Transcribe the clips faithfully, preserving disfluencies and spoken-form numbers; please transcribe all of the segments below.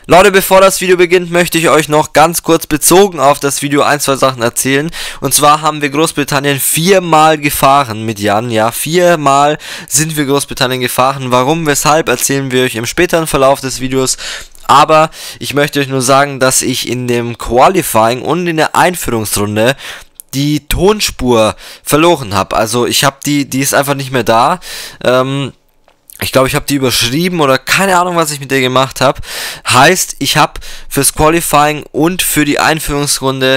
Leute, bevor das Video beginnt, möchte ich euch noch ganz kurz bezogen auf das Video ein, zwei Sachen erzählen. Und zwar haben wir Großbritannien viermal gefahren mit Jan. Ja, viermal sind wir Großbritannien gefahren. Warum, weshalb, erzählen wir euch im späteren Verlauf des Videos. Aber ich möchte euch nur sagen, dass ich in dem Qualifying und in der Einführungsrunde die Tonspur verloren habe. Also ich habe die, die ist einfach nicht mehr da. Ähm... Ich glaube, ich habe die überschrieben oder keine Ahnung, was ich mit der gemacht habe. Heißt, ich habe fürs Qualifying und für die Einführungsrunde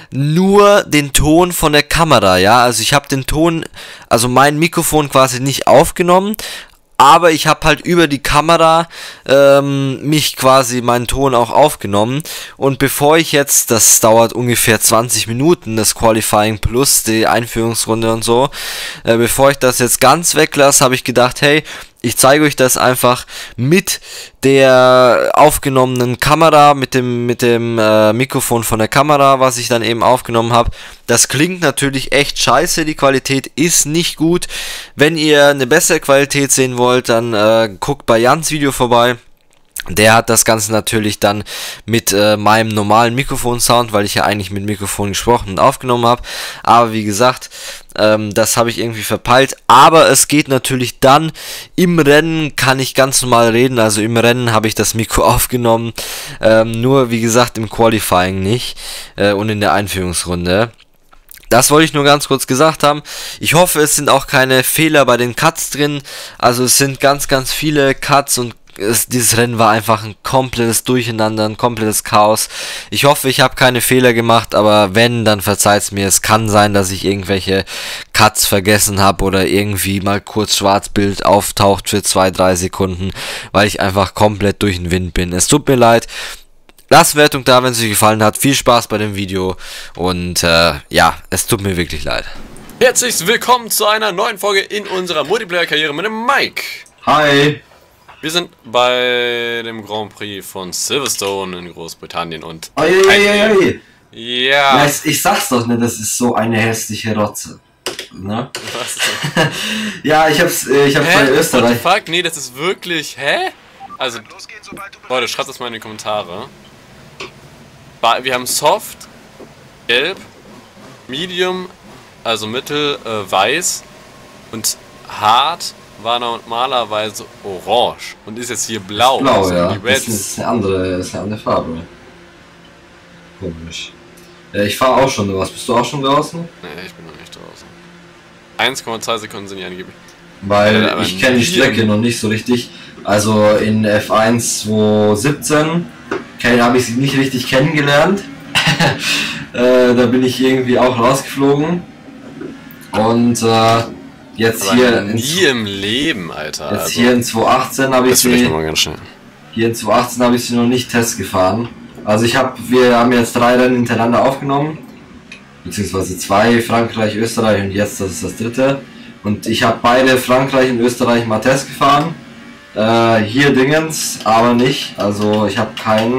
nur den Ton von der Kamera, ja. Also ich habe den Ton, also mein Mikrofon quasi nicht aufgenommen, aber ich habe halt über die Kamera ähm, mich quasi meinen Ton auch aufgenommen. Und bevor ich jetzt, das dauert ungefähr zwanzig Minuten, das Qualifying plus die Einführungsrunde und so, äh, bevor ich das jetzt ganz weglasse, habe ich gedacht, hey, ich zeige euch das einfach mit der aufgenommenen Kamera, mit dem mit dem äh, Mikrofon von der Kamera, was ich dann eben aufgenommen habe. Das klingt natürlich echt scheiße, die Qualität ist nicht gut. Wenn ihr eine bessere Qualität sehen wollt, dann äh, guckt bei Jans Video vorbei. Der hat das Ganze natürlich dann mit äh, meinem normalen Mikrofonsound, weil ich ja eigentlich mit Mikrofon gesprochen und aufgenommen habe. Aber wie gesagt, ähm, das habe ich irgendwie verpeilt. Aber es geht natürlich dann, im Rennen kann ich ganz normal reden. Also im Rennen habe ich das Mikro aufgenommen. Ähm, nur wie gesagt im Qualifying nicht äh, und in der Einführungsrunde. Das wollte ich nur ganz kurz gesagt haben. Ich hoffe, es sind auch keine Fehler bei den Cuts drin. Also es sind ganz, ganz viele Cuts und Es, dieses Rennen war einfach ein komplettes Durcheinander, ein komplettes Chaos. Ich hoffe, ich habe keine Fehler gemacht, aber wenn, dann verzeiht's mir. Es kann sein, dass ich irgendwelche Cuts vergessen habe oder irgendwie mal kurz Schwarzbild auftaucht für zwei, drei Sekunden, weil ich einfach komplett durch den Wind bin. Es tut mir leid. Lasst Wertung da, wenn es euch gefallen hat. Viel Spaß bei dem Video und äh, ja, es tut mir wirklich leid. Herzlich willkommen zu einer neuen Folge in unserer Multiplayer-Karriere mit dem Mike. Hi. Wir sind bei dem Grand Prix von Silverstone in Großbritannien und... Oi, oi, oi, oi. Ja. Ja, ich sag's doch, ne, das ist so eine hässliche Rotze. Ne? Was ist Ja, ich hab's, äh, ich hab's hä? bei Österreich. What the fuck? Nee, das ist wirklich... Hä? Also, Leute, schreibt das mal in die Kommentare. Wir haben Soft, Gelb, Medium, also Mittel, äh, Weiß und Hard war normalerweise orange und ist jetzt hier blau. Blau, also ja. die Red Das ist eine andere, das ist eine andere Farbe. Komisch. Ja, ich fahre auch schon was. Bist du auch schon draußen? Nee, ich bin noch nicht draußen. eins Komma zwei Sekunden sind die angeblich. Weil Alter, ich kenne die Strecke noch nicht so richtig. Also in F eins zwanzig siebzehn habe ich sie nicht richtig kennengelernt. äh, da bin ich irgendwie auch rausgeflogen. Und äh, jetzt Aber hier nie in, im Leben, Alter. jetzt also, hier in zwanzig achtzehn habe ich das will ich sie. noch mal ganz schnell. Hier in zwanzig achtzehn habe ich sie noch nicht Test gefahren. Also ich habe, wir haben jetzt drei Rennen hintereinander aufgenommen, beziehungsweise zwei, Frankreich, Österreich und jetzt das ist das dritte. Und ich habe beide Frankreich und Österreich mal Test gefahren. Äh, hier Dingens, aber nicht. Also ich habe kein,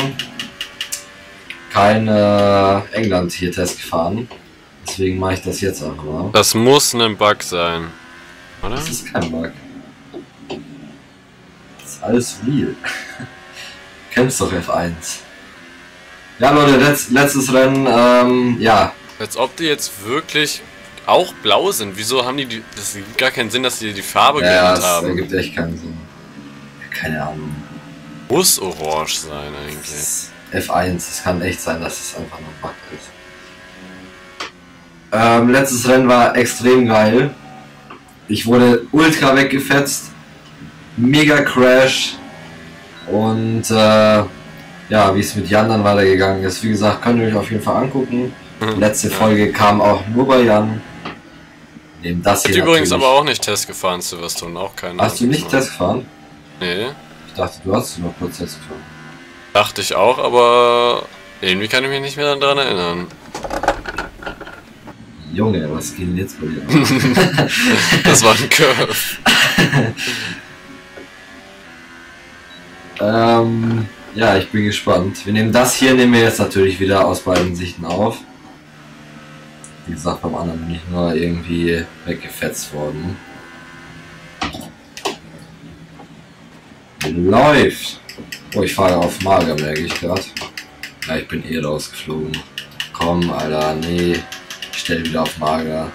kein äh, England hier Test gefahren. Deswegen mache ich das jetzt auch mal. Das muss ein Bug sein, oder? Das ist kein Bug. Das ist alles real. Kennst doch F eins. Ja Leute, letzt, letztes Rennen, ähm, ja. Als ob die jetzt wirklich auch blau sind. Wieso haben die, die das gibt gar keinen Sinn, dass die die Farbe Ja, geändert das haben. ergibt echt keinen Sinn. Keine Ahnung. Muss orange sein Das eigentlich. ist F eins, es kann echt sein, dass es einfach nur ein Bug ist. Ähm, letztes Rennen war extrem geil. Ich wurde ultra weggefetzt. Mega Crash. Und äh, ja, wie es mit Jan dann weitergegangen ist. Wie gesagt, könnt ihr euch auf jeden Fall angucken. Mhm. Letzte Ja. Folge kam auch nur bei Jan. Neben das Ich hier hab übrigens natürlich. aber auch nicht Test gefahren, Silverstone, auch keine. Hast du nicht Test gefahren? Nee, Ich dachte, du hast noch kurz Test gefahren. dachte ich auch, aber irgendwie kann ich mich nicht mehr daran erinnern. Junge, was geht denn jetzt bei dir an? Das war ein Curve. ähm, ja, ich bin gespannt. Wir nehmen das hier, nehmen wir jetzt natürlich wieder aus beiden Sichten auf. Wie gesagt, beim anderen bin ich nur irgendwie weggefetzt worden. Läuft! Oh, ich fahre auf Mager, merke ich gerade. Ja, ich bin eh rausgeflogen. Komm, Alter, nee. Ich stelle wieder auf Mager.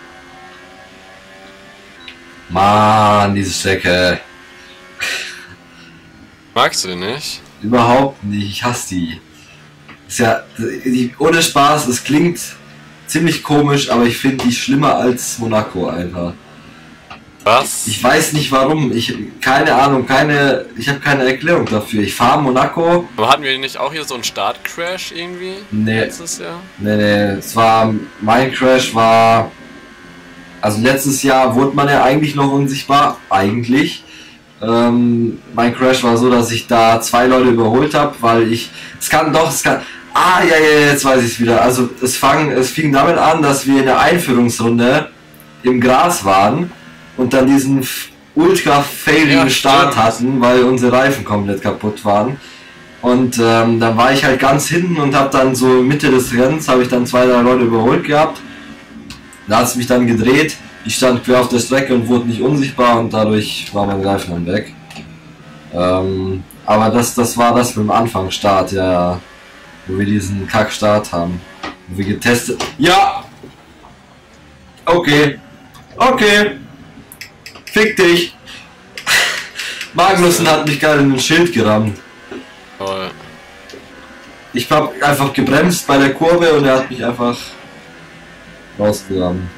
Mann, diese Strecke. Magst du den nicht? Überhaupt nicht, ich hasse die. Ist ja, die, ohne Spaß, es klingt ziemlich komisch, aber ich finde die schlimmer als Monaco einfach. Was? Ich weiß nicht warum, ich keine Ahnung, keine, ich habe keine Erklärung dafür. Ich fahre Monaco. Aber hatten wir nicht auch hier so einen Startcrash irgendwie? Nee. Letztes Jahr? Nee, nee, es war, mein Crash war, also letztes Jahr wurde man ja eigentlich noch unsichtbar, eigentlich. Ähm, mein Crash war so, dass ich da zwei Leute überholt habe, weil ich, es kann doch, es kann, ah, ja, ja, jetzt weiß ich es wieder. Also es fang, es fing damit an, dass wir in der Einführungsrunde im Gras waren und dann diesen ultra failigen Ja, Start stimmt. hatten, weil unsere Reifen komplett kaputt waren. Und ähm, dann war ich halt ganz hinten und habe dann so Mitte des Rennens, habe ich dann zwei, drei Leute überholt gehabt. Da hat es mich dann gedreht. Ich stand quer auf der Strecke und wurde nicht unsichtbar und dadurch war mein Reifen dann weg. Ähm, aber das, das war das mit dem Anfangsstart, ja, ja, wo wir diesen Kack-Start haben. Wo wir getestet. Ja! Okay. Okay. Fick dich. Magnussen hat mich gerade in den Schild gerammt. Toll. Ich hab einfach gebremst bei der Kurve und er hat mich einfach rausgerammt.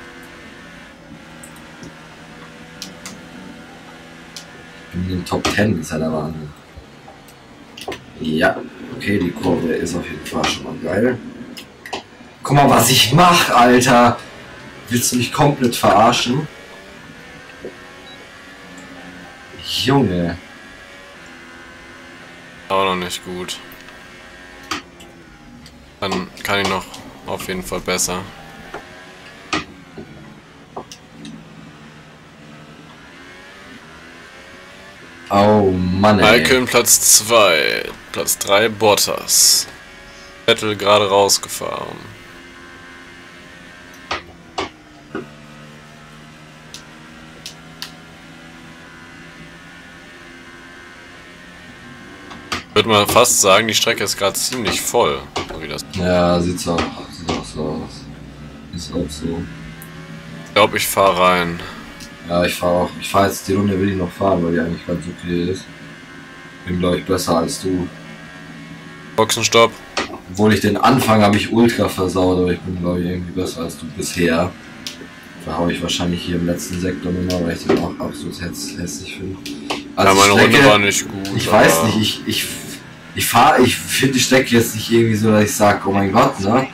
In den Top Ten ist ja der Wahnsinn. Ja, okay, die Kurve ist auf jeden Fall schon mal geil. Guck mal, was ich mache, Alter. Willst du mich komplett verarschen? Junge. Auch noch nicht gut. Dann kann ich noch auf jeden Fall besser. Oh Mann, ey. Raikkonen Platz zwei, Platz drei Bottas. Vettel gerade rausgefahren. Ich würde mal fast sagen, die Strecke ist gerade ziemlich voll. So wie das. Ja, sieht's auch, sieht auch so aus. Ist auch so. Ich glaube, ich fahre rein. Ja, ich fahre auch. Ich fahre jetzt die Runde, will ich noch fahren, weil die eigentlich ganz okay ist. Bin, glaube ich, besser als du. Boxenstopp. Obwohl ich den Anfang habe ich ultra versaut, aber ich bin, glaube ich, irgendwie besser als du bisher. Da habe ich wahrscheinlich hier im letzten Sektor nochmal, weil ich den auch absolut häss hässlich finde. Ja, meine Runde war nicht gut. Ich weiß nicht, ich, ich, ich fahre, ich finde die Strecke jetzt nicht irgendwie so, dass ich sage, oh mein Gott, ne?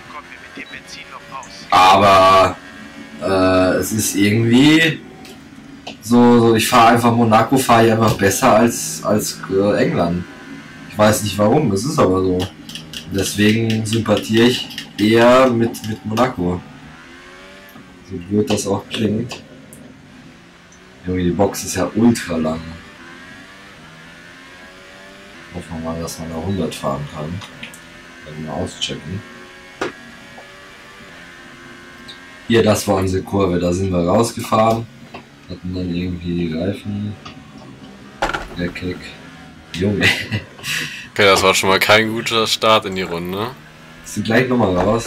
Aber äh, es ist irgendwie so, so ich fahre einfach Monaco, fahre ich einfach besser als, als äh, England. Ich weiß nicht warum, das ist aber so. Deswegen sympathiere ich eher mit, mit Monaco. So blöd das auch klingt. Junge, die Box ist ja ultra lang. Hoffen wir mal, dass man da hundert fahren kann. Dann mal auschecken. Hier, das war unsere Kurve, da sind wir rausgefahren. Hatten dann irgendwie die Reifen. Leckig. Junge. Okay, das war schon mal kein guter Start in die Runde. Sind gleich nochmal raus.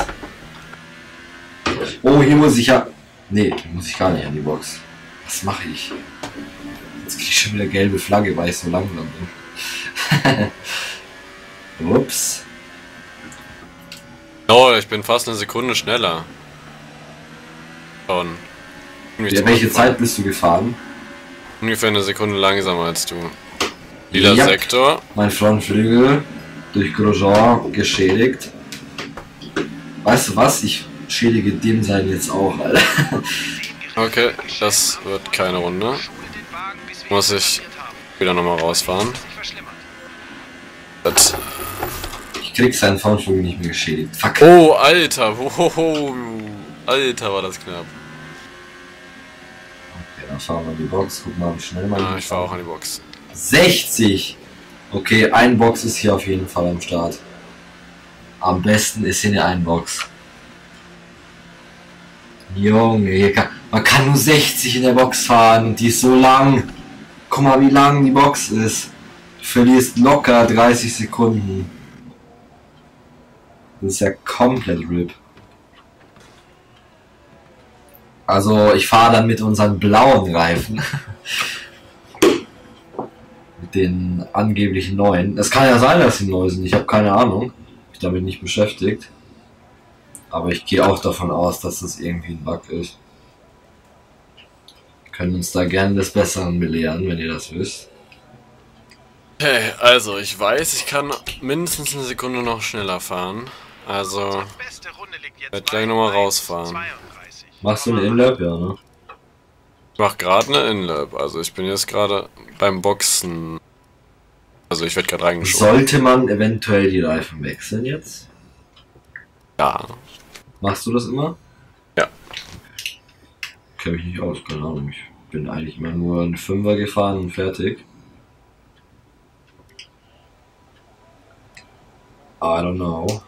Oh, hier muss ich ja. Nee, hier muss ich gar nicht an die Box. Was mache ich? Jetzt krieg ich schon wieder gelbe Flagge, weil ich so langsam bin. Ups. Oh, ich bin fast eine Sekunde schneller. Schon. Ja, welche Zeit bist du gefahren? Ungefähr eine Sekunde langsamer als du. Lila Ja. Sektor. Mein Frontflügel durch Grosjean geschädigt. Weißt du was? Ich schädige dem sein jetzt auch, Alter. Okay, das wird keine Runde. Muss ich wieder nochmal rausfahren. Das. Ich krieg seinen Frontflügel nicht mehr geschädigt. Fuck. Oh, Alter. Wohoho. Alter, war das knapp. Okay, dann fahren wir in die Box. Guck mal, wie schnell man. Ah, ich fahre auch an die Box. sechzig! Okay, ein Box ist hier auf jeden Fall am Start. Am besten ist hier eine Einbox. Junge, hier kann, man kann nur sechzig in der Box fahren und die ist so lang. Guck mal, wie lang die Box ist. verlierst locker dreißig Sekunden. Das ist ja komplett RIP. Also ich fahre dann mit unseren blauen Reifen. Mit den angeblich neuen. Es kann ja sein, dass sie neu sind. Ich habe keine Ahnung. Ich bin damit nicht beschäftigt. Aber ich gehe auch davon aus, dass das irgendwie ein Bug ist. Wir können uns da gerne des Besseren belehren, wenn ihr das wisst. Hey, also ich weiß, ich kann mindestens eine Sekunde noch schneller fahren. Also, ich werde gleich nochmal rausfahren. Machst du eine Inlap, ja, ne? Ich mach gerade eine Inlap, also ich bin jetzt gerade beim Boxen. Also ich werde gerade reingeschoben. Sollte man eventuell die Reifen wechseln jetzt? Ja. Machst du das immer? Ja. Kenn mich nicht aus, keine Ahnung. Ich bin eigentlich immer nur einen Fünfer gefahren und fertig. I don't know.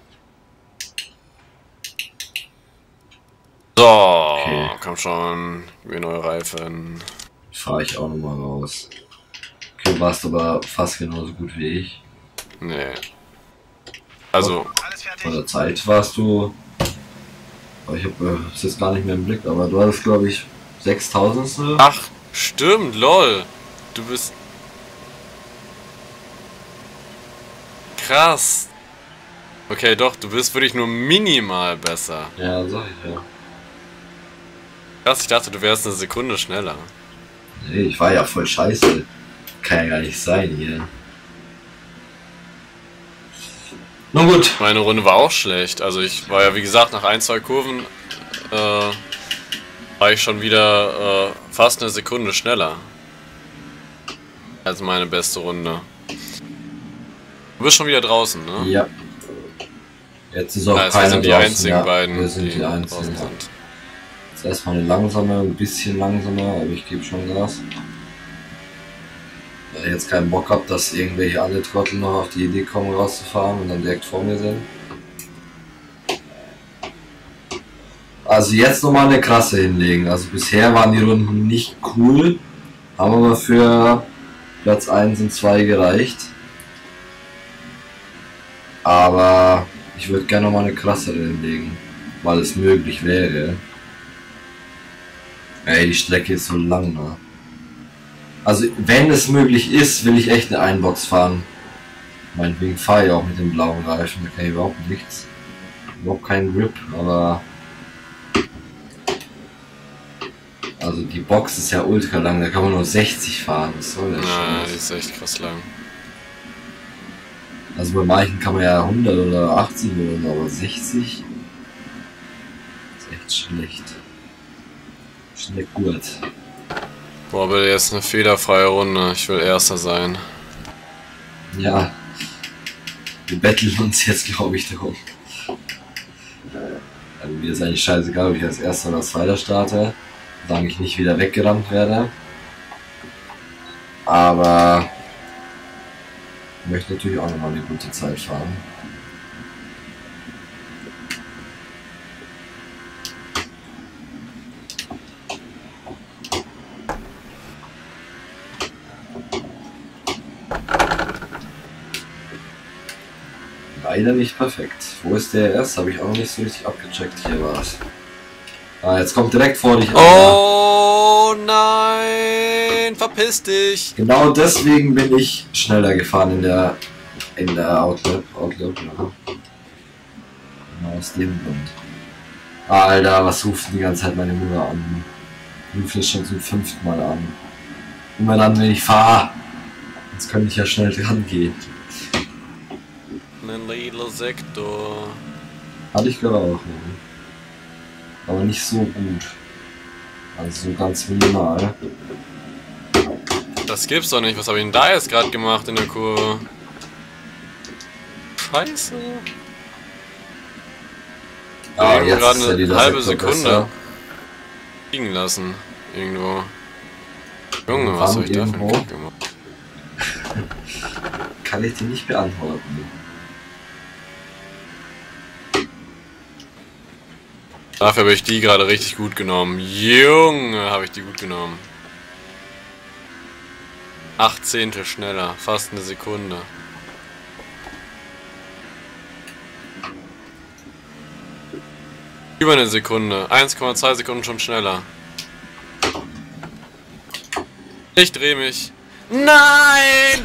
So, Okay. komm schon, wie neue Reifen. Fahre ich auch nochmal raus. Okay, warst aber fast genauso gut wie ich. Nee. Also, Von der Zeit warst du. Aber ich habe es jetzt gar nicht mehr im Blick, aber du hattest, glaube ich, sechstausendstel. ach, stimmt, lol. Du bist... Krass. Okay, doch, du bist wirklich nur minimal besser. Ja, sag ich ja. Krass, ich dachte, du wärst eine Sekunde schneller. Nee, ich war ja voll scheiße. Kann ja gar nicht sein hier. Na gut. Meine Runde war auch schlecht. Also ich war ja, wie gesagt, nach ein, zwei Kurven äh, war ich schon wieder äh, fast eine Sekunde schneller als meine beste Runde. Du bist schon wieder draußen, ne? Ja. Jetzt ist auch Also wir keiner sind die draußen, einzigen ja. beiden, Wir sind die, die einzigen. draußen sind. Jetzt erstmal eine langsame, ein bisschen langsamer, aber ich gebe schon Gas. Weil ich jetzt keinen Bock habe, dass irgendwelche alle Trottel noch auf die Idee kommen rauszufahren und dann direkt vor mir sind. Also jetzt nochmal eine krasse hinlegen. Also bisher waren die Runden nicht cool, haben aber für Platz eins und zwei gereicht. Aber ich würde gerne nochmal eine krassere hinlegen, weil es möglich wäre. Ey, die Strecke ist so lang, ne? Also, wenn es möglich ist, will ich echt eine Einbox fahren. Meinetwegen fahre ich auch mit dem blauen Reifen, da kann ich überhaupt nichts. Überhaupt keinen Grip, aber... Also, die Box ist ja ultra lang, da kann man nur sechzig fahren, was soll das? Ja, die ist echt krass lang. Also, bei manchen kann man ja hundert oder achtzig oder so, aber sechzig? Ist echt schlecht. Schlecht gut. Boah, bitte jetzt eine fehlerfreie Runde. Ich will Erster sein. Ja, wir betteln uns jetzt, glaube ich, darum. Also mir ist eigentlich scheißegal, ob ich als Erster oder Zweiter starte, solange ich nicht wieder weggerammt werde. Aber ich möchte natürlich auch nochmal eine gute Zeit fahren. Leider nicht perfekt. Wo ist der erst? Habe ich auch noch nicht so richtig abgecheckt. Hier war es. Ah, jetzt kommt direkt vor dich. Oh nein! Verpiss dich! Genau deswegen bin ich schneller gefahren in der in der Outlook. Outlook, ja. Genau aus dem Grund. Alter, was ruft die ganze Zeit meine Mutter an? Ruft es schon zum fünften Mal an. Immer dann, wenn ich fahre. Jetzt könnte ich ja schnell dran gehen. Ein Little Sektor. Hatte ich gerade auch, ne? Aber nicht so gut. Also so ganz minimal. Das gibt's doch nicht. Was habe ich denn da jetzt gerade gemacht in der Kurve? Scheiße. Ah, Irgendwo jetzt gerade ist ja eine dieser halbe Sektor Sekunde besser. liegen lassen. Irgendwo. Junge, was habe ich da für einen Irgendwo. Kack gemacht? Kann ich dir nicht beantworten. Dafür habe ich die gerade richtig gut genommen. Junge, habe ich die gut genommen. Acht Zehntel schneller, fast eine Sekunde. Über eine Sekunde, eins Komma zwei Sekunden schon schneller. Ich dreh mich. Nein!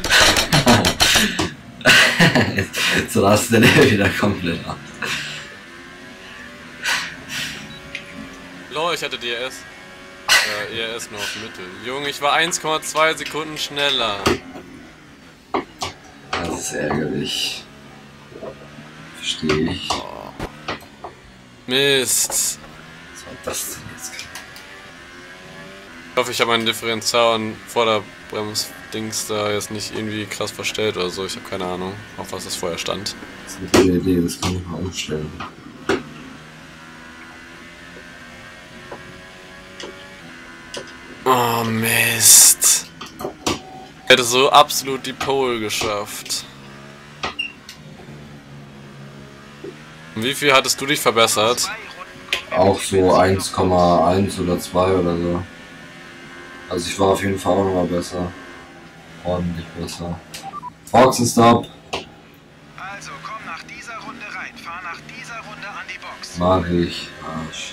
jetzt, jetzt rastet er wieder komplett ab. Lol, ich hatte D R S. Äh, E R S nur auf Mittel. Junge, ich war eins Komma zwei Sekunden schneller. Das ist ärgerlich. Verstehe ich. Oh. Mist. Was war das denn jetzt? Ich hoffe, ich habe meinen Differential und Vorderbremsdings da jetzt nicht irgendwie krass verstellt oder so. Ich habe keine Ahnung, auf was das vorher stand. Das ist eine gute Idee, das kann ich mal umstellen. Oh Mist. Ich hätte so absolut die Pole geschafft. Und wie viel hattest du dich verbessert? Auch so eins Komma eins oder zwei oder so. Also ich war auf jeden Fall auch nochmal besser. Ordentlich besser. Boxenstopp. Also komm nach dieser Runde rein. Fahr nach dieser Runde an die Box. Mach ich. Arsch.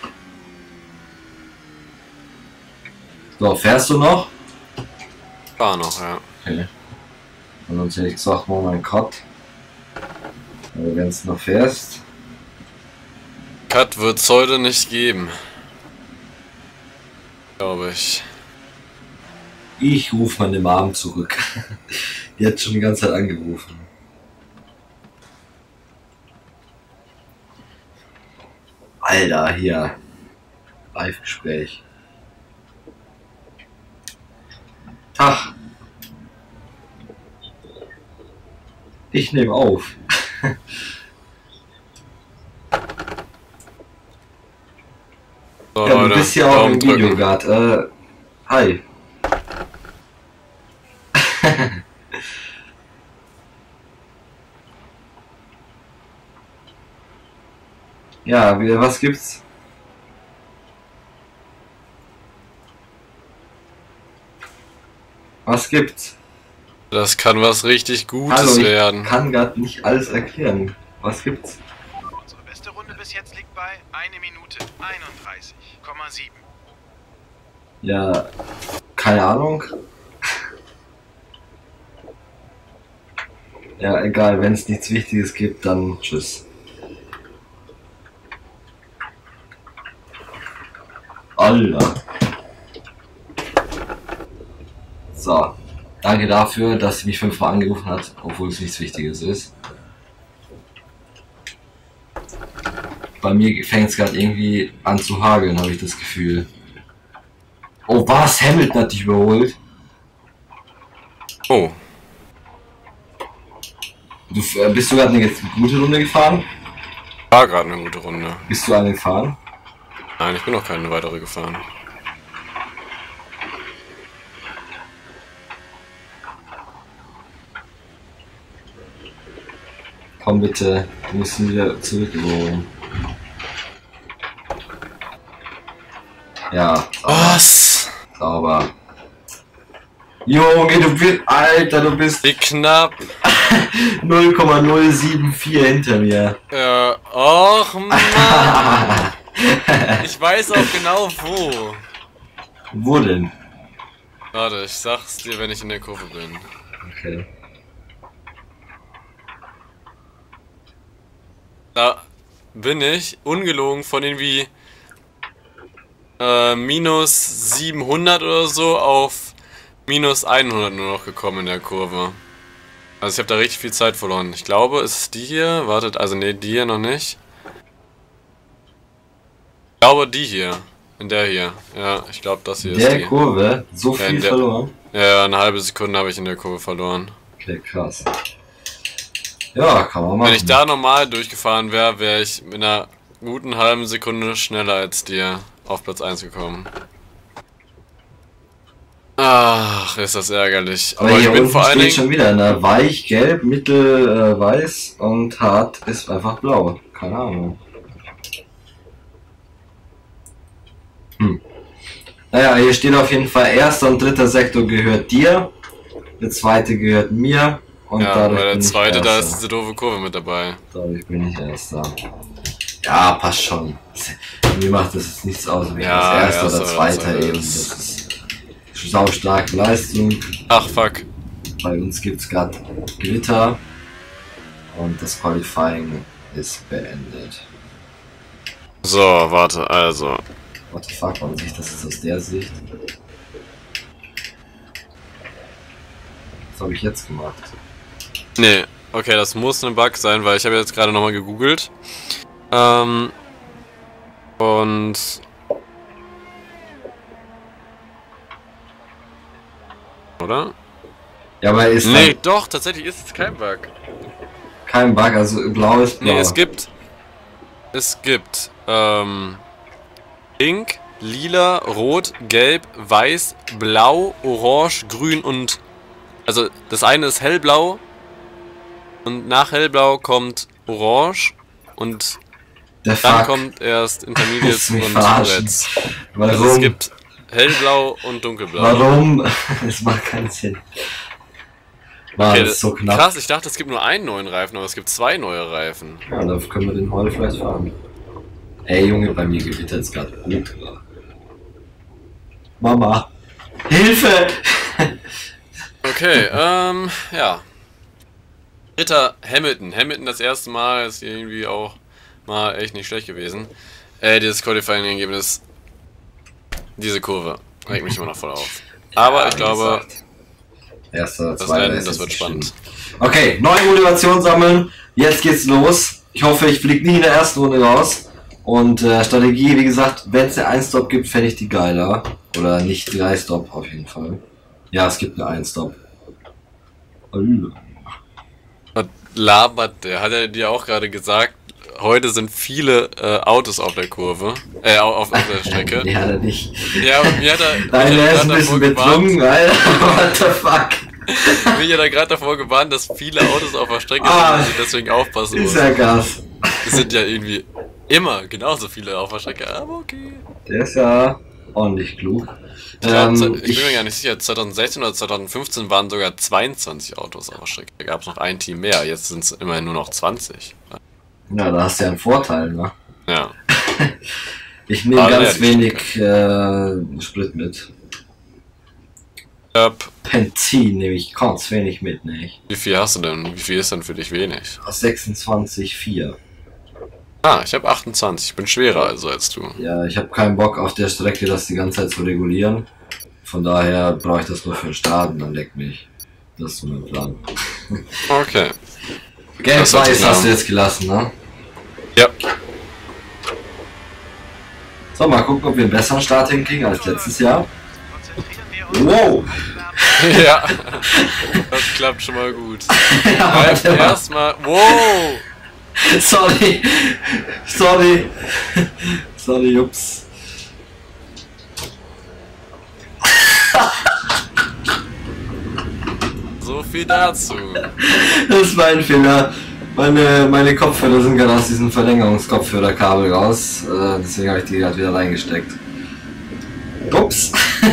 So, fährst du noch? War noch, ja. Okay. Und sonst hätte ich gesagt, mach mal einen Cut. Aber wenn du noch fährst. Cut wird es heute nicht geben. Glaube ich. Ich rufe meine Mom zurück. Die hat schon die ganze Zeit angerufen. Alter, hier. Live-Gespräch. Tag. Ich nehme auf. So, Ja, Leute, du bist ja auch Daumen im drücken. Video gerade. Äh, hi. Ja, wie- was gibt's? Was gibt's? Das kann was richtig Gutes Hallo, ich werden. kann gerade nicht alles erklären. Was gibt's? Unsere beste Runde bis jetzt liegt bei eine Minute einunddreißig Komma sieben. Ja, keine Ahnung. Ja, egal, wenn es nichts Wichtiges gibt, dann tschüss. Alter. So, danke dafür, dass sie mich fünfmal angerufen hat, obwohl es nichts Wichtiges ist. Bei mir fängt es gerade irgendwie an zu hageln, habe ich das Gefühl. Oh, was? Hamilton hat dich überholt? Oh, Du, äh, bist du gerade eine gute Runde gefahren? war gerade eine gute Runde. Bist du eine gefahren? Nein, ich bin noch keine weitere gefahren. Komm bitte, wir müssen wieder zurückholen. Ja, Was? sauber. Junge, du bist, Alter, du bist Wie knapp. null Komma null sieben vier hinter mir. Ja, och Mann. Ich weiß auch genau wo. Wo denn? Warte, ich sag's dir, wenn ich in der Kurve bin. Okay. Da bin ich, ungelogen, von irgendwie äh, minus siebenhundert oder so auf minus hundert nur noch gekommen in der Kurve. Also ich habe da richtig viel Zeit verloren. Ich glaube, es ist die hier. Wartet, also ne, die hier noch nicht. Ich glaube, die hier. In der hier. Ja, ich glaube, das hier ist Der die. Kurve, so Ja, viel in der- verloren. Ja, eine halbe Sekunde habe ich in der Kurve verloren. Okay, krass. Ja, kann man machen. Wenn ich da normal durchgefahren wäre, wäre ich mit einer guten halben Sekunde schneller als dir auf Platz eins gekommen. Ach, ist das ärgerlich. Aber, Aber ich hier bin unten vor allen steht Dingen... schon wieder, ne? Weich, gelb, mittel, äh, weiß und hart ist einfach blau. Keine Ahnung. Hm. Naja, hier steht auf jeden Fall, erster und dritter Sektor gehört dir. der zweite gehört mir. Und Ja, dadurch weil der bin ich zweite, da ist Erster. diese doofe Kurve mit dabei. Dadurch bin ich Erster. Ja, passt schon. Mir macht das jetzt nichts aus, ob ich Ja, als Erster oder Erster oder Zweiter Zweiter eben. Das ist saustarke Leistung. Ach, fuck. Bei uns gibt es gerade Gewitter. Und das Qualifying ist beendet. So, warte, also. What the fuck, warum sehe ich das jetzt aus der Sicht? Was habe ich jetzt gemacht? Nee, okay, das muss ein Bug sein, weil ich habe jetzt gerade nochmal gegoogelt. Ähm. Und. Oder? Ja, aber ist Nee, dann doch, tatsächlich ist es kein Bug. kein Bug, also blau ist blau. Nee, es gibt. Es gibt. Ähm. Pink, lila, rot, gelb, weiß, blau, orange, grün und. Also, das eine ist hellblau. Und nach hellblau kommt orange. Und Der dann Fuck. kommt erst Intermediates Willst du mich und verarschen? Reds. Warum? Also, es gibt hellblau und dunkelblau. Warum? Es macht keinen Sinn. Mann, Okay, das ist so knapp. krass, ich dachte, es gibt nur einen neuen Reifen, aber es gibt zwei neue Reifen. Ja, dann können wir den heute vielleicht fahren. Ey Junge, bei mir gewittert es gerade ultra. Mama! Hilfe! Okay, ähm, ja. Dritter Hamilton. Hamilton das erste Mal ist irgendwie auch mal echt nicht schlecht gewesen. Äh, dieses Qualifying-Ergebnis, diese Kurve, regt mich immer noch voll auf. Aber Ja, ich wie glaube, gesagt. Erster, das zweiter Rennen, ist das jetzt wird nicht spannend. schlimm. Okay, neue Motivation sammeln. Jetzt geht's los. Ich hoffe, ich fliege nie in der ersten Runde raus. Und äh, Strategie, wie gesagt, wenn es eine ein-Stop gibt, fände ich die geiler. Oder nicht drei Stop auf jeden Fall. Ja, es gibt eine ein-Stop. Was labert der? Hat er dir auch gerade gesagt, heute sind viele äh, Autos auf der Kurve, äh, auf, auf der Strecke. Nee, hat er nicht. Ja, und mir hat er, Nein, mich der hat ist ein er bisschen davor gewarnt, betrunken, Alter. What the fuck? mich hat er gerade davor gewarnt, dass viele Autos auf der Strecke Ah, sind und sie deswegen aufpassen Ist muss. ja Gas. Es sind ja irgendwie immer genauso viele auf der Strecke, aber okay. Der ist ja ordentlich klug. Ich, glaub, Ähm, ich bin mir gar nicht sicher, zwanzig sechzehn oder zwanzig fünfzehn waren sogar zweiundzwanzig Autos auf der Strecke. Da gab es noch ein Team mehr, jetzt sind es immerhin nur noch zwanzig. Ja, da hast du ja einen Vorteil, ne? Ja. Ich nehme Ah, ganz ja, die wenig äh, Sprit mit. Ab, Benzin nehme ich ganz wenig mit, ne? wie viel hast du denn? Wie viel ist denn für dich wenig? sechsundzwanzig Komma vier. Ah, ich habe achtundzwanzig. Ich bin schwerer also als du. Ja, ich habe keinen Bock auf der Strecke, das die ganze Zeit zu regulieren. Von daher brauche ich das nur für den Start und dann leckt mich. Das ist so mein Plan. Okay. Gelb Das hört sich weiß hast an. du jetzt gelassen, ne? Ja. So, mal gucken, ob wir einen besseren Start hinkriegen als letztes Jahr. Konzentrieren wir uns. Wow! Ja. Das klappt schon mal gut. Ja, Halt warte mal. erstmal. Wow! Sorry! Sorry! Sorry, Jups. So viel dazu. Das ist mein Fehler. Meine, meine Kopfhörer sind gerade aus diesem Verlängerungskopfhörerkabel raus. Äh, deswegen habe ich die gerade wieder reingesteckt. Ups!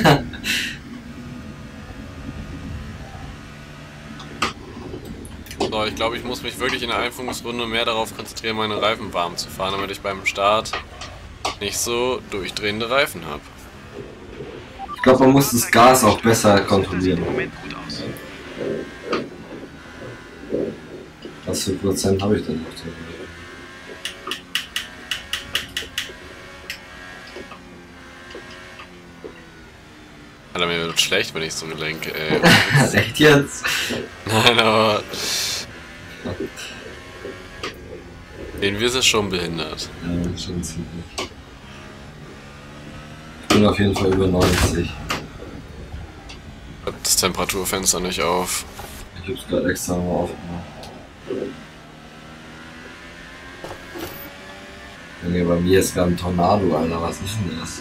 So, ich glaube, ich muss mich wirklich in der Einführungsrunde mehr darauf konzentrieren, meine Reifen warm zu fahren, damit ich beim Start nicht so durchdrehende Reifen habe. Ich glaube, man muss das Gas auch besser kontrollieren. Moment gut aus. Was für Prozent habe ich denn noch? Alter, mir wird schlecht, wenn ich so lenke, ey. Echt jetzt? Nein, aber... Den wir es schon behindert. Ja, schon ziemlich. Ich bin auf jeden Fall über neunzig. Ich hab das Temperaturfenster nicht auf. Ich hab's gerade extra mal aufgemacht. Junge, bei mir ist gerade ein Tornado, Alter. Was ist denn das?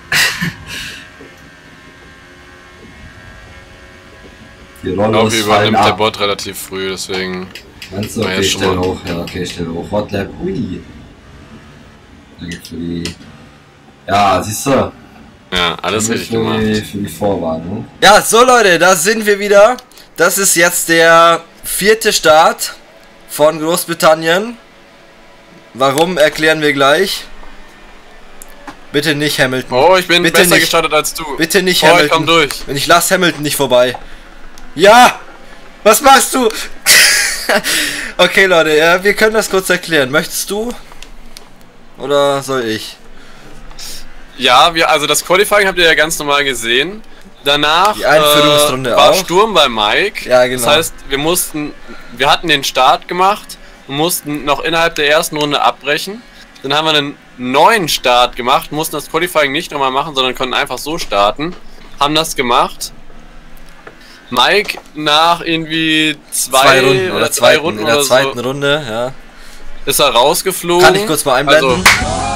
Die Ich Rollos glaube, fallen übernimmt der ab. Bot relativ früh, deswegen... Meinst du? Na, Okay, jetzt schon stell mal. hoch. Ja, okay, stell hoch. Hotlap. Ui. Danke für die... Ja, siehst du? Ja, alles Danke richtig für die, gemacht. für die Vorwarnung. Ja, so Leute, da sind wir wieder. das ist jetzt der vierte Start von Großbritannien. Warum, erklären wir gleich. Bitte nicht Hamilton. Oh, ich bin Bitte besser nicht. gestartet als du. Bitte nicht Oh, ich Hamilton. komm durch. Und ich lasse Hamilton nicht vorbei. Ja! Was machst du? Okay, Leute, ja, wir können das kurz erklären. Möchtest du? Oder soll ich? Ja, wir, also das Qualifying habt ihr ja ganz normal gesehen. Danach Die Einführungsrunde äh, war auch. Sturm bei Mike. Ja, genau. Das heißt, wir mussten, wir hatten den Start gemacht und mussten noch innerhalb der ersten Runde abbrechen. Dann haben wir einen neuen Start gemacht, mussten das Qualifying nicht nochmal machen, sondern konnten einfach so starten. Haben das gemacht. Mike nach irgendwie zwei, Zwei Runden oder oder drei zweiten, Runden in der oder zweiten so Runde, ja. ist er rausgeflogen. Kann ich kurz mal einblenden? Also,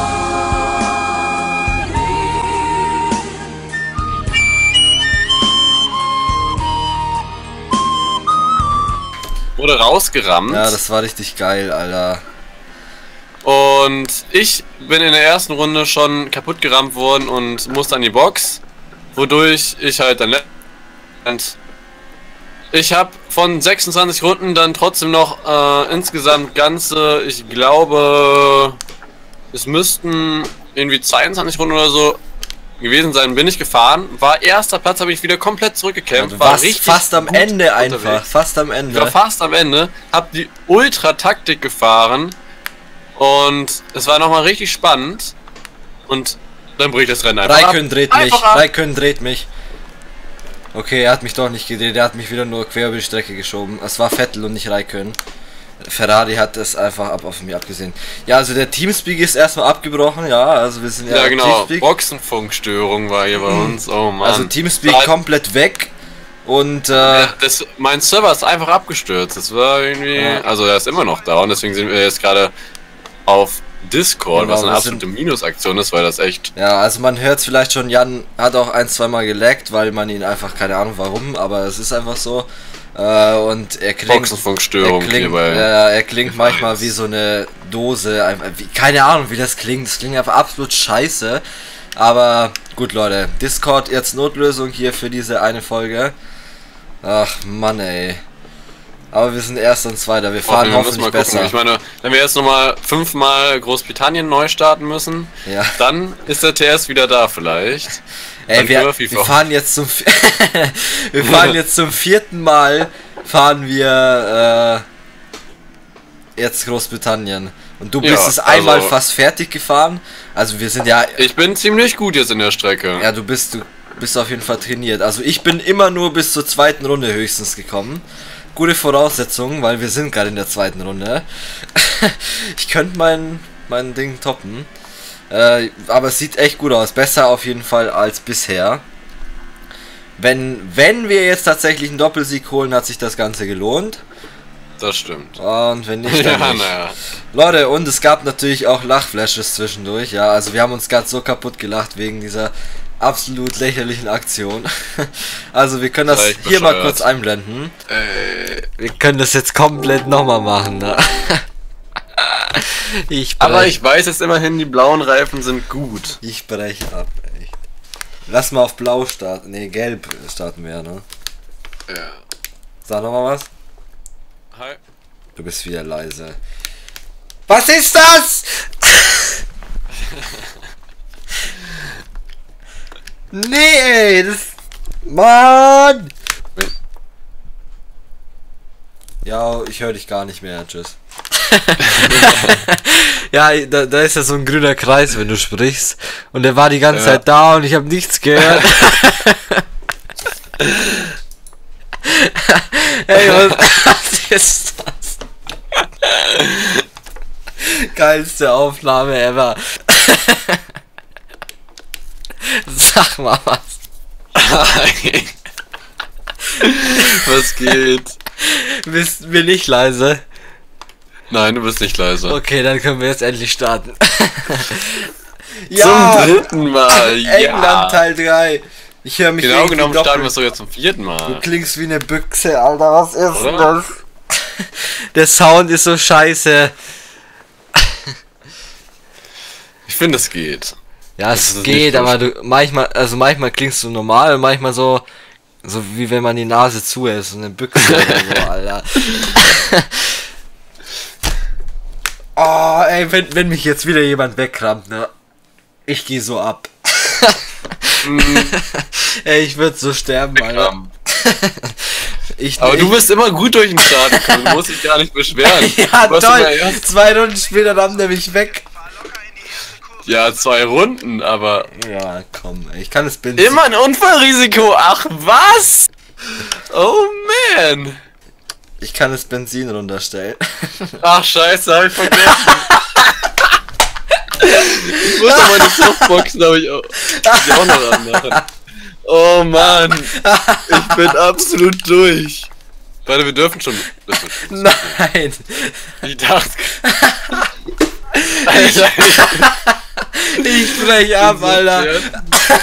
wurde rausgerammt. Ja, das war richtig geil, Alter. Und ich bin in der ersten Runde schon kaputt gerammt worden und musste an die Box, wodurch ich halt dann und ich habe von sechsundzwanzig Runden dann trotzdem noch äh, insgesamt ganze, ich glaube, es müssten irgendwie zweiundzwanzig Runden oder so gewesen sein, bin ich gefahren, war erster Platz, habe ich wieder komplett zurückgekämpft, Du war warst richtig fast am gut Ende einfach, unterwegs. fast am Ich war Ende. fast am Ende, hab die Ultra-Taktik gefahren und es war nochmal richtig spannend und dann bricht das Rennen einfach Raikön ab. dreht mich, Einfach ab. Raikön dreht mich. Okay, er hat mich doch nicht gedreht, er hat mich wieder nur quer über die Strecke geschoben. Es war Vettel und nicht Raikön. Ferrari hat es einfach ab auf mich abgesehen. Ja, also der Teamspeak ist erstmal abgebrochen, ja, also wir sind ja, Ja, genau, Teamspeak. Boxenfunkstörung war hier bei uns, oh Mann. Also Teamspeak War- komplett weg und äh, Ja, das, mein Server ist einfach abgestürzt. Das war irgendwie. Ja. Also, er ist immer noch da und deswegen sind wir jetzt gerade auf Discord, Genau, was eine wir absolute Minusaktion ist, weil das echt. ja, also man hört es vielleicht schon, Jan hat auch ein, zweimal gelaggt, weil man ihn einfach, keine Ahnung warum, aber es ist einfach so. Äh, und er klingt, Boxenfunkstörung er klingt, hier bei- ja, er klingt manchmal wie so eine Dose, einfach, wie, keine Ahnung wie das klingt, das klingt einfach absolut scheiße. Aber gut Leute, Discord jetzt Notlösung hier für diese eine Folge. Ach Mann ey. Aber wir sind Erster und Zweiter, wir fahren wir müssen hoffentlich mal gucken. besser. Ich meine, wenn wir jetzt nochmal fünfmal Großbritannien neu starten müssen, Ja. dann ist der T S wieder da vielleicht. Ey, Dann wir, können wir FIFA. wir fahren jetzt zum vi- wir fahren jetzt zum vierten Mal fahren wir äh, jetzt Großbritannien und du bist Ja, es einmal also- fast fertig gefahren. Also wir sind ja Ich bin ziemlich gut jetzt in der Strecke. ja du bist du bist auf jeden Fall trainiert. Also ich bin immer nur bis zur zweiten Runde höchstens gekommen. Gute Voraussetzungen, weil wir sind gerade in der zweiten Runde. Ich könnte mein mein Ding toppen. Äh, aber es sieht echt gut aus. Besser auf jeden Fall als bisher. Wenn, wenn wir jetzt tatsächlich einen Doppelsieg holen, hat sich das Ganze gelohnt. Das stimmt. Und wenn nicht, dann Ja, nicht. naja. Leute, und es gab natürlich auch Lachflashes zwischendurch. Ja, also wir haben uns gerade so kaputt gelacht wegen dieser absolut lächerlichen Aktion. Also wir können das Das war echt hier mal bescheuert. kurz einblenden. Äh, Wir können das jetzt komplett nochmal machen. Ne? Ich brech, aber ich weiß jetzt immerhin, die blauen Reifen sind gut. ich breche ab, echt. Lass mal auf blau starten. Ne, gelb starten wir, ne? Ja. Sag nochmal was. Hi. Du bist wieder leise. Was ist das? Nee, ey, das... Mann! Ja, ich höre dich gar nicht mehr. Tschüss. Ja, da, da ist ja so ein grüner Kreis, wenn du sprichst. Und der war die ganze Ja. Zeit da und ich habe nichts gehört. Hey, was, was ist das? Geilste Aufnahme ever. Sag mal was. Was geht? Bist wir nicht leise? Nein, du bist nicht leise. Okay, dann können wir jetzt endlich starten. Zum dritten Mal, ja. England Teil drei. Ich höre mich Genau irgendwie genommen doppelt. starten wir es sogar zum vierten Du Mal. klingst wie eine Büchse, Alter. Was ist denn Oder? das? Der Sound ist so scheiße. Ich finde, es geht. Ja, Das es ist geht, nicht aber du manchmal, also manchmal klingst du normal und manchmal so So wie wenn man die Nase zu ist, so eine Büchse oder so, Alter. Oh, ey, wenn, wenn mich jetzt wieder jemand wegkramt, ne? Ich geh so ab. Mm. Ey, ich würde so sterben, Alter. Ich, Aber ich, du bist immer gut durch den Start gekommen, du musst dich gar nicht beschweren. Ja, Du hast toll. immer erst- Zwei Runden später nahm der mich weg. Fahr locker in die erste Kurve. Ja, zwei Runden, aber Ja, komm, ey, ich kann es Benzin. immer ein Unfallrisiko. Ach, was? Oh, man. Ich kann das Benzin runterstellen. Ach, scheiße, hab ich vergessen. Ich muss doch meine Softboxen, hab ich auch, hab ich auch noch anmachen. Oh, Mann. Ich bin absolut durch. Warte, wir dürfen schon. Das wird schon. Nein. Ich dachte. Alter, Ich brech ab, so Alter. fertig.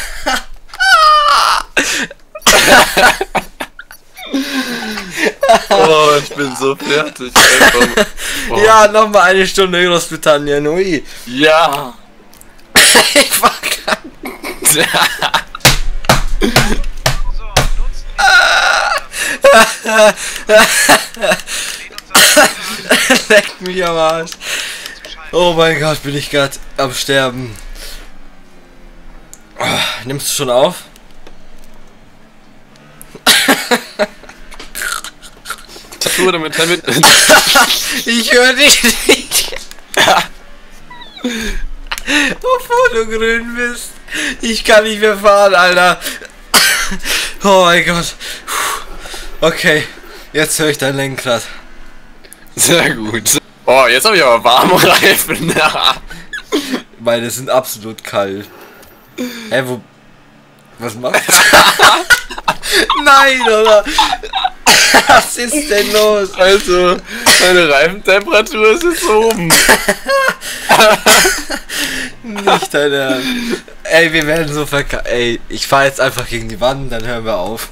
Oh, ich bin so fertig. Einfach. Oh. Ja, nochmal eine Stunde Großbritannien, ui. Ja. Ich war krank. So, nutzen Leckt mich am Arsch. Oh mein Gott, bin ich grad am Sterben. Oh, nimmst du schon auf? Tastatur damit damit. Ich höre dich nicht. Obwohl du grün bist. Ich kann nicht mehr fahren, Alter. Oh mein Gott. Okay, jetzt höre ich dein Lenkrad. Sehr gut. Oh, jetzt habe ich aber warme Reifen. Meine sind absolut kalt. Hä, wo... Was machst du? Nein, oder? Was ist denn los? Also, meine Reifentemperatur ist jetzt oben. Nicht dein Ernst. Ey, wir werden so verka... Ey, ich fahr jetzt einfach gegen die Wand, dann hören wir auf.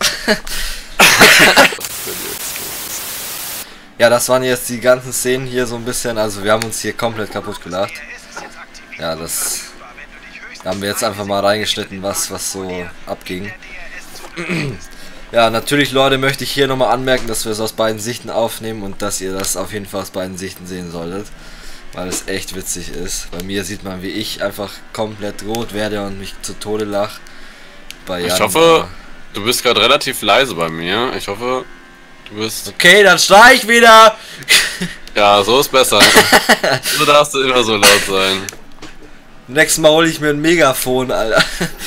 Ja, das waren jetzt die ganzen Szenen hier so ein bisschen, also wir haben uns hier komplett kaputt gelacht. Ja, das da haben wir jetzt einfach mal reingeschnitten, was, was so abging. Ja, natürlich, Leute, möchte ich hier nochmal anmerken, dass wir es aus beiden Sichten aufnehmen und dass ihr das auf jeden Fall aus beiden Sichten sehen solltet. Weil es echt witzig ist. Bei mir sieht man, wie ich einfach komplett rot werde und mich zu Tode lach. Bei Jan, Ich hoffe, du bist gerade relativ leise bei mir. Ich hoffe, du bist... okay, dann schrei ich wieder! Ja, so ist besser. So darfst du immer so laut sein. Nächstes Mal hole ich mir ein Megafon, Alter.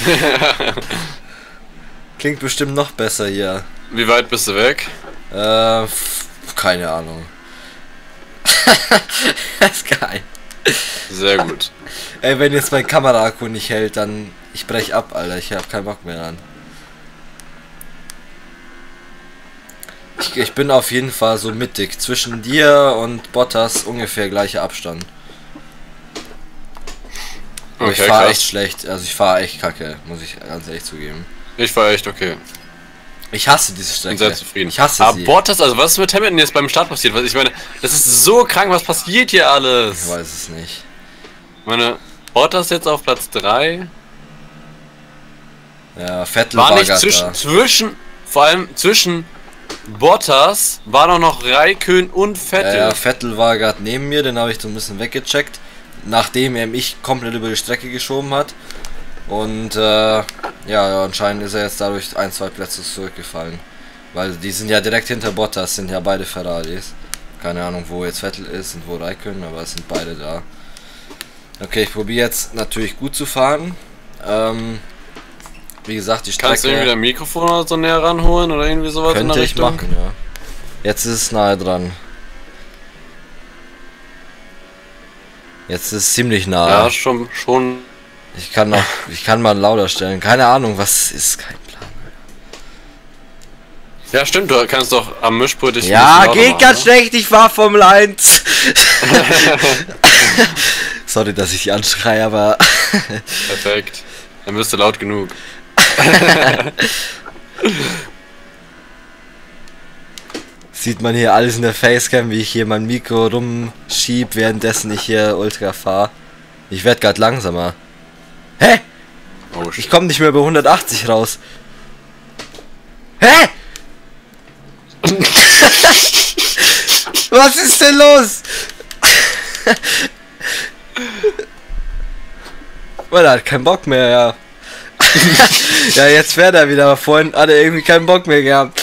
Klingt bestimmt noch besser hier. Wie weit bist du weg? Äh, f- keine Ahnung. Das ist geil. Sehr gut. Ey, wenn jetzt mein Kameraakku nicht hält, dann ich brech ab, Alter. Ich hab keinen Bock mehr an. Ich, ich bin auf jeden Fall so mittig. Zwischen dir und Bottas ungefähr gleicher Abstand. Aber Okay, ich fahre krass. echt schlecht. Also ich fahre echt kacke, muss ich ganz ehrlich zugeben. Ich war echt okay. Ich hasse diese Bin Strecke. sehr zufrieden. Ich hasse Aber sie. Bottas, also was ist mit Hamilton jetzt beim Start passiert? Was ich meine, das ist so krank, was passiert hier Ich alles? weiß es nicht. Ich meine, Bottas jetzt auf Platz drei. Ja, Vettel War war nicht grad zwischen, da. zwischen, vor allem zwischen Bottas war doch noch Raikön und Vettel. Ja, ja, Vettel war gerade neben mir, den habe ich so ein bisschen weggecheckt, nachdem er mich komplett über die Strecke geschoben hat. Und äh, ja, anscheinend ist er jetzt dadurch ein, zwei Plätze zurückgefallen. Weil die sind ja direkt hinter Bottas, sind ja beide Ferraris. Keine Ahnung, wo jetzt Vettel ist und wo Raikön, aber es sind beide da. Okay, ich probiere jetzt natürlich gut zu fahren. Ähm, wie gesagt, die Kannst du irgendwie Strecke dein Mikrofon oder so näher ranholen oder irgendwie sowas in könnte der ich Richtung? machen, ja. Jetzt ist es nahe dran. Jetzt ist es ziemlich nah. Ja, schon, schon. Ich kann noch, ich kann mal lauter stellen. Keine Ahnung, was ist, kein Plan. Ja, stimmt, du kannst doch am Mischpult dich ein Ja, bisschen lauter geht machen, ganz ne? schlecht, ich fahr Formel eins. Sorry, dass ich anschreie, aber Perfekt. Dann bist du laut genug. sieht man hier alles in der Facecam, wie ich hier mein Mikro rumschieb, währenddessen ich hier ultra fahre. Ich werd grad langsamer. Hä? Oh, shit. Ich komme nicht mehr bei hundertachtzig raus. Hä? Was ist denn los? Weil er hat keinen Bock mehr, ja. Ja, jetzt fährt er wieder, aber vorhin hat er irgendwie keinen Bock mehr gehabt.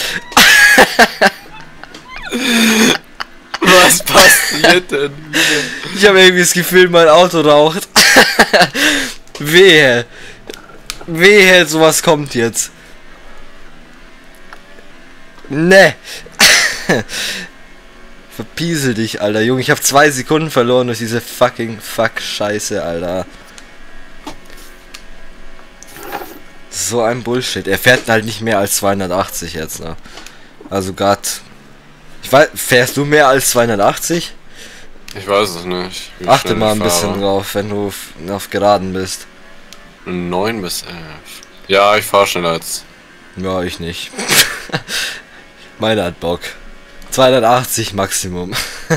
Was passiert denn? Ich habe irgendwie das Gefühl, mein Auto raucht. Wehe. Wehe, sowas kommt jetzt. Ne. Verpiesel dich, Alter. Junge, ich habe zwei Sekunden verloren durch diese fucking Fuck-Scheiße, Alter. So ein Bullshit. Er fährt halt nicht mehr als zweihundertachtzig jetzt, ne? Also grad... Ich weiß, fährst du mehr als zweihundertachtzig? Ich weiß es nicht. Wie Achte schnell mal ich ein bisschen fahre. drauf, wenn du auf Geraden bist. neun bis elf. Ja, ich fahre schneller als... Ja, ich nicht. Meiner hat Bock. zweihundertachtzig Maximum.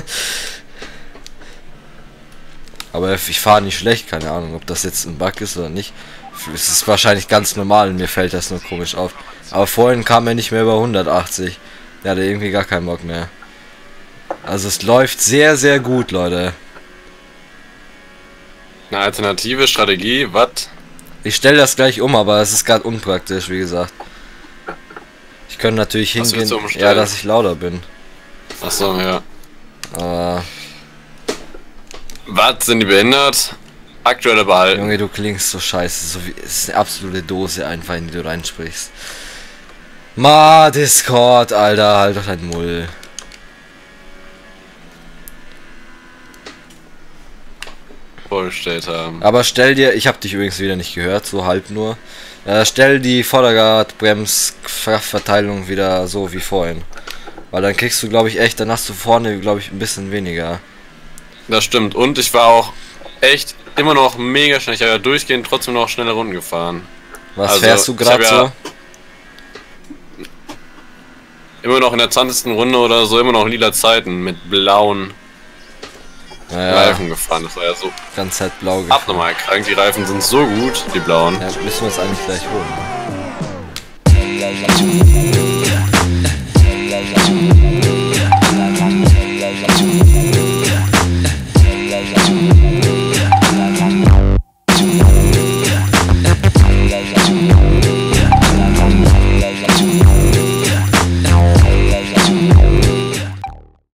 Aber ich fahre nicht schlecht, keine Ahnung, ob das jetzt ein Bug ist oder nicht. Es ist wahrscheinlich ganz normal und mir fällt das nur komisch auf. Aber vorhin kam er nicht mehr über hundertachtzig. Der hatte irgendwie gar keinen Bock mehr. Also es läuft sehr, sehr gut, Leute. Eine alternative Strategie, was? Ich stelle das gleich um, aber es ist gerade unpraktisch, wie gesagt. Ich könnte natürlich Was willst hingehen, du umstellen? ja, dass ich lauter bin. Achso, ja. Aber, Was? Sind die behindert? Aktuelle behalten. Junge, du klingst so scheiße. So wie, es ist eine absolute Dose einfach, in die du reinsprichst. Ma, Discord, Alter, halt doch dein Mull. Vorgestellt haben. Aber stell dir, ich habe dich übrigens wieder nicht gehört, so halb nur. Äh, stell die Vorderrad-Brems-Kraftverteilung wieder so wie vorhin. Weil dann kriegst du, glaube ich, echt, dann hast du vorne, glaube ich, ein bisschen weniger. Das stimmt. Und ich war auch echt immer noch mega schnell. Ich habe ja durchgehend trotzdem noch schnelle Runden gefahren. Was Also, fährst du ich gerade hab so? ja immer noch in der zwanzigsten Runde oder so, immer noch lila Zeiten mit blauen Naja, Reifen gefahren. Das war ja so ganz halt blau gefahren. abnormal krank. Die Reifen sind so gut, die blauen. Ja, müssen wir es eigentlich gleich holen.